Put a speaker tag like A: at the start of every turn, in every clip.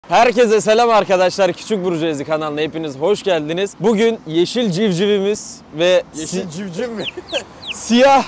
A: Herkese selam arkadaşlar. Küçük Burjuvazi kanalına hepiniz hoş geldiniz. Bugün yeşil civcivimiz ve
B: Yeşil civciv mi?
A: siyah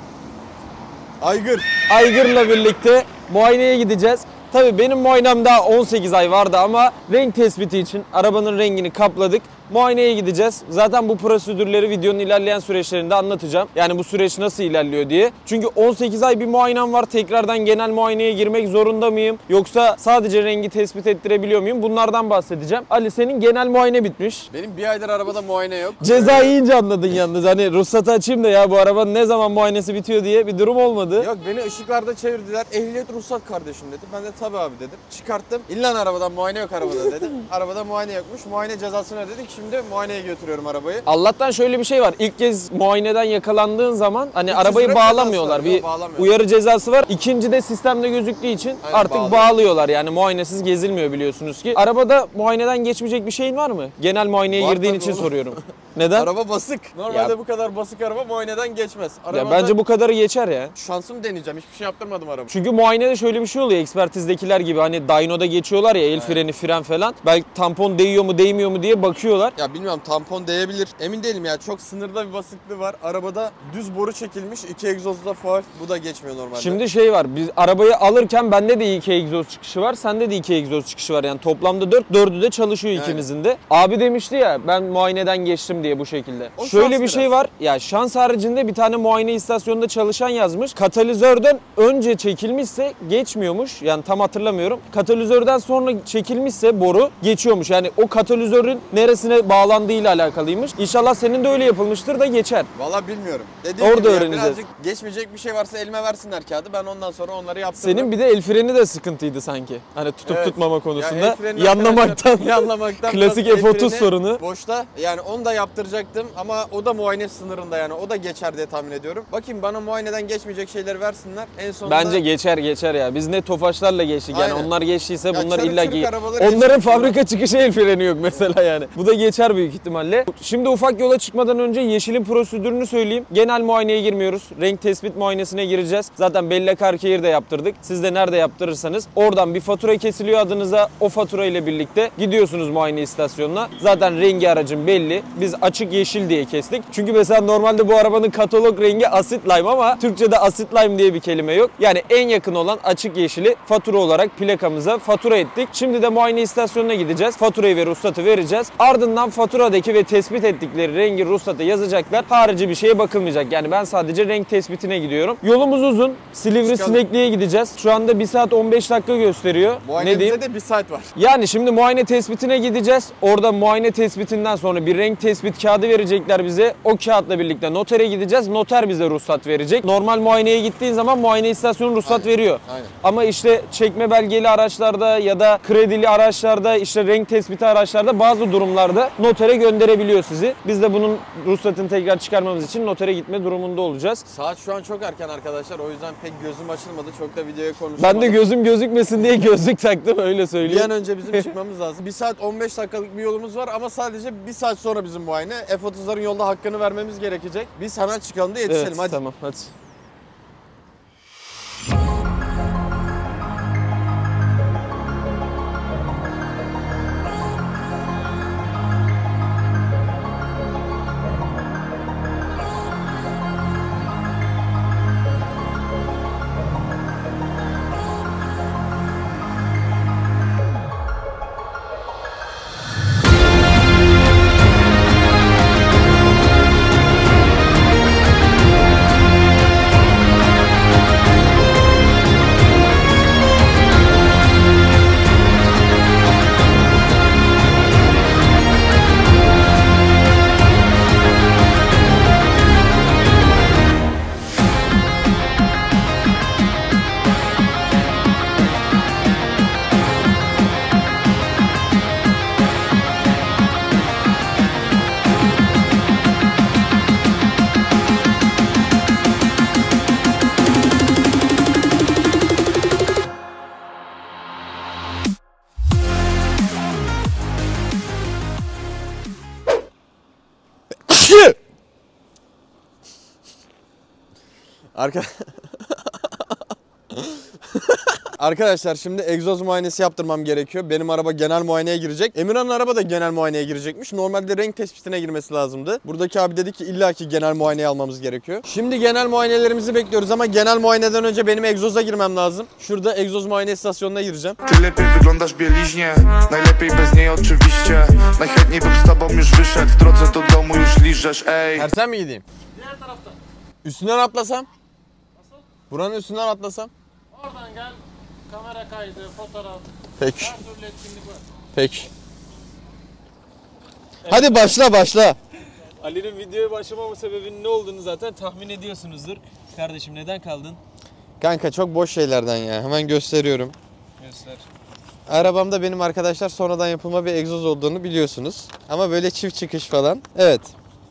B: Aygır.
A: aygırla birlikte muayeneye gideceğiz. Tabii benim muayenem daha 18 ay vardı ama renk tespiti için arabanın rengini kapladık. Muayeneye gideceğiz. Zaten bu prosedürleri videonun ilerleyen süreçlerinde anlatacağım. Yani bu süreç nasıl ilerliyor diye. Çünkü 18 ay bir muayenem var. Tekrardan genel muayeneye girmek zorunda mıyım? Yoksa sadece rengi tespit ettirebiliyor muyum? Bunlardan bahsedeceğim. Ali, senin genel muayene bitmiş.
B: Benim bir aydır arabada muayene yok.
A: Ceza yiyince anladın yalnız. Hani ruhsatı açayım da ya bu arabanın ne zaman muayenesi bitiyor diye bir durum olmadı.
B: Yok, beni ışıklarda çevirdiler. Ehliyet ruhsat kardeşim dedi. Ben de tabii abi dedim. Çıkarttım. İllan arabadan muayene yok arabada dedim. Arabada muayene yokmuş. Muayene cezasını ödedik. Şimdi muayeneye götürüyorum arabayı.
A: Allah'tan şöyle bir şey var. İlk kez muayeneden yakalandığın zaman hani
B: 300
A: arabayı
B: lira
A: bağlamıyorlar.
B: cezası var.
A: Bir
B: Bağlamıyor.
A: uyarı cezası var. İkinci de sistemde gözüktüğü için
B: Aynen,
A: artık
B: bağlıyor.
A: bağlıyorlar. Yani muayenesiz gezilmiyor biliyorsunuz ki. Arabada muayeneden geçmeyecek bir şeyin var mı? Genel muayeneye
B: Var
A: girdiğin
B: tabii
A: için
B: oğlum.
A: soruyorum. Neden?
B: Araba basık. Normalde
A: Ya-
B: bu kadar basık araba muayeneden geçmez.
A: Ya
B: Arabada
A: bence bu kadarı geçer ya.
B: şansımı deneyeceğim. Hiçbir şey yaptırmadım araba.
A: Çünkü muayenede şöyle bir şey oluyor. Ekspertizdekiler gibi hani dyno'da geçiyorlar ya, el freni, fren falan. Belki tampon değiyor mu değmiyor mu diye bakıyorlar.
B: Ya bilmiyorum, tampon değebilir. Emin değilim ya. Çok sınırda bir basıklığı var. Arabada düz boru çekilmiş. 2 egzozda faul. Bu da geçmiyor normalde.
A: Şimdi şey var, biz arabayı alırken bende de 2 egzoz çıkışı var, sende de 2 egzoz çıkışı var. Yani toplamda 4, 4'ü de çalışıyor ikimizin de. Abi demişti ya ben muayeneden geçtim diye bu şekilde.
B: O
A: Şöyle
B: şans
A: bir şey
B: biraz.
A: var, ya şans haricinde bir tane muayene istasyonunda çalışan yazmış. Katalizörden önce çekilmişse geçmiyormuş, yani tam hatırlamıyorum. Katalizörden sonra çekilmişse boru geçiyormuş. Yani o katalizörün neresine bağlandığıyla alakalıymış. İnşallah senin de öyle yapılmıştır da geçer.
B: Valla bilmiyorum. Dediğim
A: Orada
B: gibi ya,
A: öğreneceğiz.
B: birazcık geçmeyecek bir şey varsa elime versinler kağıdı. Ben ondan sonra onları yaptırırım.
A: Senin bir de el freni de sıkıntıydı sanki. Hani tutup
B: Evet.
A: tutmama
B: Ya
A: konusunda.
B: el freni
A: Yanlamaktan.
B: arkadaşlar, yanlamaktan
A: Klasik
B: biraz el
A: F30
B: freni
A: sorunu.
B: Boşta. Yani onu da yaptıracaktım ama o da muayene sınırında, yani o da geçer diye tahmin ediyorum. Bakayım, bana muayeneden geçmeyecek şeyleri versinler. En sonunda
A: Bence geçer ya. Biz ne Tofaşlarla geçtik. Yani
B: Aynen.
A: onlar geçtiyse
B: Ya
A: bunlar
B: çarık
A: illaki.
B: çürük arabaları
A: Onların
B: geçmiş
A: fabrika çıkışı el freni yok mesela yani. Bu da geçer büyük ihtimalle. Şimdi ufak yola çıkmadan önce yeşilin prosedürünü söyleyeyim. Genel muayeneye girmiyoruz. Renk tespit muayenesine gireceğiz. Zaten Bella Carcare'de yaptırdık. Siz de nerede yaptırırsanız oradan bir fatura kesiliyor adınıza. O fatura ile birlikte gidiyorsunuz muayene istasyonuna. Zaten rengi aracın belli. Biz açık yeşil diye kestik. Çünkü mesela normalde bu arabanın katalog rengi asit lime ama Türkçe'de asit lime diye bir kelime yok. Yani en yakın olan açık yeşili fatura olarak plakamıza fatura ettik. Şimdi de muayene istasyonuna gideceğiz. Faturayı ve ruhsatı vereceğiz. Ardından faturadaki ve tespit ettikleri rengi ruhsata yazacaklar. Harici bir şeye bakılmayacak. Yani ben sadece renk tespitine gidiyorum. Yolumuz uzun. Silivri
B: Çıkalım.
A: Sinekli'ye gideceğiz. Şu anda 1 saat 15 dakika gösteriyor. Ne diyeyim?
B: muayenemizde de 1 saat var.
A: Yani şimdi muayene tespitine gideceğiz. Orada muayene tespitinden sonra bir renk tespit kağıdı verecekler bize. O kağıtla birlikte notere gideceğiz. Noter bize ruhsat verecek. Normal muayeneye gittiğin zaman muayene istasyonu ruhsat veriyor.
B: Aynen.
A: Ama işte çekme belgeli araçlarda ya da kredili araçlarda, işte renk tespiti araçlarda bazı durumlarda notere gönderebiliyor sizi. Biz de bunun ruhsatını tekrar çıkarmamız için notere gitme durumunda olacağız.
B: Saat şu an çok erken arkadaşlar. O yüzden pek gözüm açılmadı. Çok da videoya konuşamadım.
A: Ben de gözüm gözükmesin diye gözlük taktım, öyle
B: bir
A: söyleyeyim.
B: an önce bizim çıkmamız lazım. 1 saat 15 dakikalık bir yolumuz var ama sadece 1 saat sonra bizim muayene. F30'ların yolda hakkını vermemiz gerekecek. Biz hemen çıkalım da yetişelim.
A: Evet,
B: Hadi.
A: tamam hadi.
B: Arka... Arkadaşlar şimdi egzoz muayenesi yaptırmam gerekiyor. Benim araba genel muayeneye girecek. Emirhan'ın araba da genel muayeneye girecekmiş. Normalde renk tespitine girmesi lazımdı. Buradaki abi dedi ki illaki genel muayeneye almamız gerekiyor. Şimdi genel muayenelerimizi bekliyoruz ama genel muayeneden önce benim egzoza girmem lazım. Şurada egzoz muayene istasyonuna gireceğim.
C: Ty lepiej wyglądasz w bieliźnie, najlepiej bez niej oczywiście. Najchętniej bym z tobą już wyszedł, w drodze do domu już liżesz, ey.
B: Tersen mi gideyim?
D: Diğer taraftan.
B: Üstünden atlasam?
D: Nasıl?
B: Buranın üstünden atlasam?
D: Oradan gel. Kamera kaydı, fotoğraf.
B: Peki.
D: Her türlü etkinlik var.
B: Peki. Hadi başla.
A: Ali'nin videoya başlamama sebebinin ne olduğunu zaten tahmin ediyorsunuzdur. Kardeşim neden kaldın?
B: Kanka çok boş şeylerden ya. Hemen gösteriyorum.
A: Göster.
B: Arabamda benim arkadaşlar sonradan yapılma bir egzoz olduğunu biliyorsunuz. Ama böyle çift çıkış falan. Evet.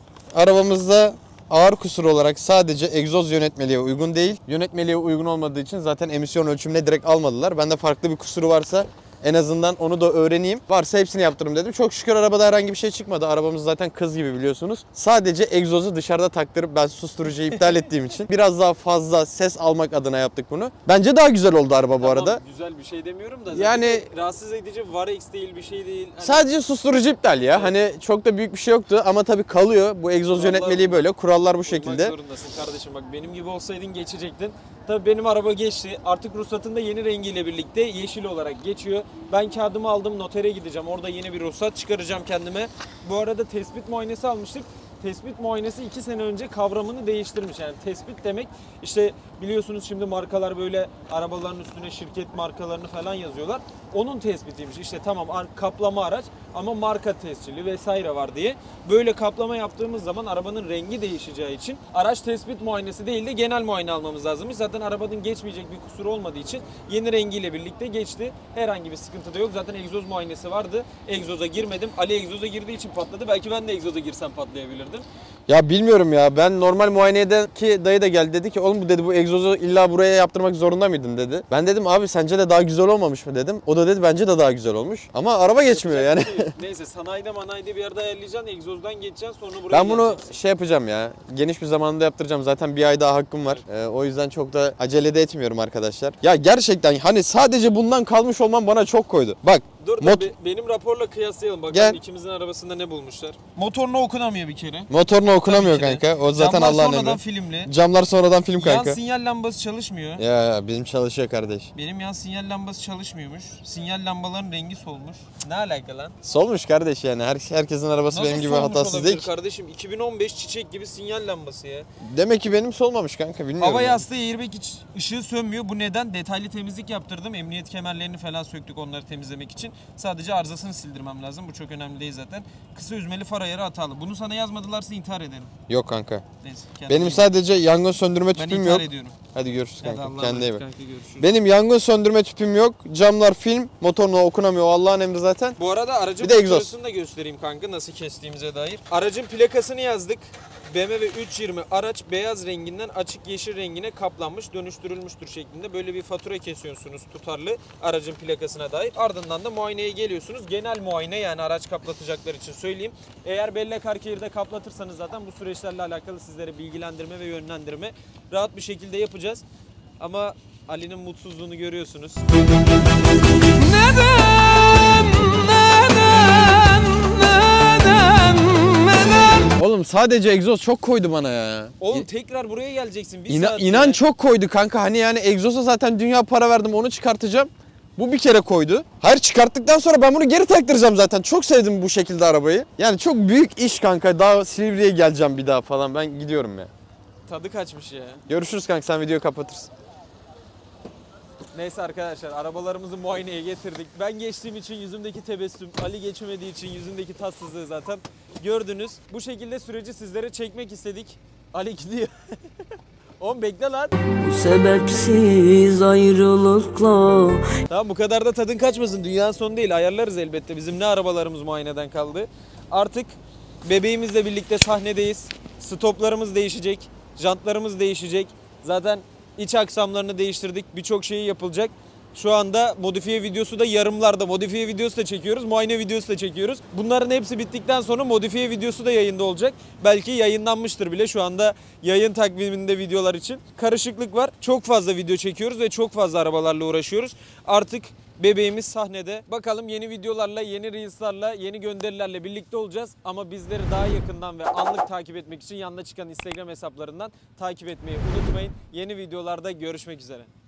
B: Arabamızda ağır kusur olarak sadece egzoz yönetmeliğe uygun değil. Yönetmeliğe uygun olmadığı için zaten emisyon ölçümüne direkt almadılar. Bende farklı bir kusuru varsa en azından onu da öğreneyim. Varsa hepsini yaptırırım dedim. Çok şükür arabada herhangi bir şey çıkmadı. Arabamız zaten kız gibi biliyorsunuz. Sadece egzozu dışarıda taktırıp ben susturucuyu iptal ettiğim için biraz daha fazla ses almak adına yaptık bunu. Bence daha güzel oldu araba bu arada.
A: Güzel bir şey demiyorum da.
B: Yani
A: rahatsız edici Varex değil, bir şey değil. Hani
B: sadece susturucu iptal ya. Hani çok da büyük bir şey yoktu ama tabii kalıyor. Bu egzoz
A: Kurallar
B: yönetmeliği böyle. Kurallar bu
A: uymak
B: şekilde.
A: zorundasın kardeşim. Bak benim gibi olsaydın geçecektin. Tabii benim araba geçti. Artık ruhsatında yeni rengiyle birlikte yeşil olarak geçiyor. Ben kağıdımı aldım, notere gideceğim. Orada yeni bir ruhsat çıkaracağım kendime. Bu arada tespit muayenesi almıştık. Tespit muayenesi 2 sene önce kavramını değiştirmiş. Yani tespit demek işte biliyorsunuz şimdi markalar böyle arabaların üstüne şirket markalarını falan yazıyorlar. Onun tespitiymiş. İşte tamam kaplama araç ama marka tescilli vesaire var diye. Böyle kaplama yaptığımız zaman arabanın rengi değişeceği için araç tespit muayenesi değil de genel muayene almamız lazımmış. Zaten arabanın geçmeyecek bir kusuru olmadığı için yeni rengiyle birlikte geçti. Herhangi bir sıkıntı da yok. Zaten egzoz muayenesi vardı. Egzoza girmedim. Ali egzoza girdiği için patladı. Belki ben de egzoza girsem patlayabilirdim.
B: Ya bilmiyorum ya. Ben normal muayenedeki dayı da geldi dedi ki oğlum bu dedi bu egzozu illa buraya yaptırmak zorunda mıydın dedi. Ben dedim abi sence de daha güzel olmamış mı dedim. O da dedi bence de daha güzel olmuş. Ama araba geçmiyor yani.
A: Neyse sanayide bir yerde ayarlayacaksın. Egzozdan geçeceksin sonra buraya
B: Ben bunu
A: geleceksin.
B: şey yapacağım ya. Geniş bir zamanda yaptıracağım. Zaten bir ay daha hakkım var. O yüzden çok da acele de etmiyorum arkadaşlar. Ya gerçekten hani sadece bundan kalmış olmam bana çok koydu. Bak.
A: Dur benim raporla kıyaslayalım. Bakalım
B: Gel.
A: ikimizin arabasında ne bulmuşlar. Motorunu okunamıyor bir kere.
B: Motorunu okunamıyor
A: Tabii ki de.
B: kanka. O zaten
A: Camlar
B: Allah'ın
A: sonradan
B: emri.
A: filmli.
B: Camlar sonradan film
A: Yan
B: kanka.
A: sinyal lambası çalışmıyor.
B: Ya bizim çalışıyor kardeş.
A: Benim yan sinyal lambası çalışmıyormuş. Sinyal lambaların rengi solmuş. Ne alaka lan?
B: Solmuş kardeş yani. Herkesin arabası benim gibi
A: solmuş
B: hatasız
A: olabilir
B: değil ki.
A: kardeşim? 2015 çiçek gibi sinyal lambası ya.
B: Demek ki benim solmamış kanka bilmiyorum.
A: Hava
B: yani.
A: yastığı airbag hiç ışığı sönmüyor. Bu neden? Detaylı temizlik yaptırdım. Emniyet kemerlerini falan söktük onları temizlemek için. Sadece arızasını sildirmem lazım. Bu çok önemli değil zaten. Kısa üzmeli far ayarı hatalı. Bunu sana yazmadılarsa intihar ederim.
B: Yok kanka.
A: Neyse. kendine
B: Benim
A: iyi
B: sadece yangın söndürme
A: bak. Ben
B: tüpüm
A: intihar
B: yok.
A: ediyorum.
B: Hadi görüşürüz
A: Hadi
B: kanka.
A: Allah'a
B: Kendine iyi
A: emanet
B: bak.
A: kanka, görüşürüz.
B: Benim yangın söndürme tüpüm yok. Camlar film. Motoruna okunamıyor. O Allah'ın emri zaten.
A: Bu arada aracın
B: Bir de egzoz.
A: plakasını da göstereyim kanka nasıl kestiğimize dair. Aracın plakasını yazdık. BMW 320 araç beyaz renginden açık yeşil rengine kaplanmış, dönüştürülmüştür şeklinde böyle bir fatura kesiyorsunuz tutarlı aracın plakasına dair. Ardından da muayeneye geliyorsunuz. Genel muayene yani araç kaplatacaklar için söyleyeyim. Eğer bellek harkeyirde kaplatırsanız zaten bu süreçlerle alakalı sizlere bilgilendirme ve yönlendirme rahat bir şekilde yapacağız. Ama Ali'nin mutsuzluğunu görüyorsunuz.
B: Oğlum sadece egzoz çok koydu bana ya.
A: Oğlum tekrar buraya geleceksin. Bir saat
B: İnan
A: ya.
B: çok koydu kanka. Hani yani egzoza zaten dünya para verdim onu çıkartacağım. Bu bir kere koydu. Hayır çıkarttıktan sonra ben bunu geri taktıracağım zaten. Çok sevdim bu şekilde arabayı. Yani çok büyük iş kanka. Daha Silivri'ye geleceğim bir daha falan. Ben gidiyorum ya.
A: Tadı kaçmış ya.
B: Görüşürüz kanka sen videoyu kapatırsın.
A: Neyse arkadaşlar arabalarımızı muayeneye getirdik. Ben geçtiğim için yüzümdeki tebessüm, Ali geçemediği için yüzündeki tatsızlığı zaten gördünüz. Bu şekilde süreci sizlere çekmek istedik. Ali gidiyor. Oğlum bekle lan.
E: Bu sebepsiz ayrılıkla.
A: Tamam bu kadar da tadın kaçmasın. Dünyanın sonu değil. Ayarlarız elbette. Bizim ne arabalarımız muayeneden kaldı. Artık bebeğimizle birlikte sahnedeyiz. Stoplarımız değişecek. Jantlarımız değişecek. Zaten iç aksamlarını değiştirdik. Birçok şeyi yapılacak. Şu anda modifiye videosu da yarımlarda. Modifiye videosu da çekiyoruz, muayene videosu da çekiyoruz. Bunların hepsi bittikten sonra modifiye videosu da yayında olacak. Belki yayınlanmıştır bile şu anda yayın takviminde videolar için. Karışıklık var. Çok fazla video çekiyoruz ve çok fazla arabalarla uğraşıyoruz. Artık bebeğimiz sahnede. Bakalım yeni videolarla, yeni reels'larla, yeni gönderilerle birlikte olacağız. Ama bizleri daha yakından ve anlık takip etmek için yanına çıkan Instagram hesaplarından takip etmeyi unutmayın. Yeni videolarda görüşmek üzere.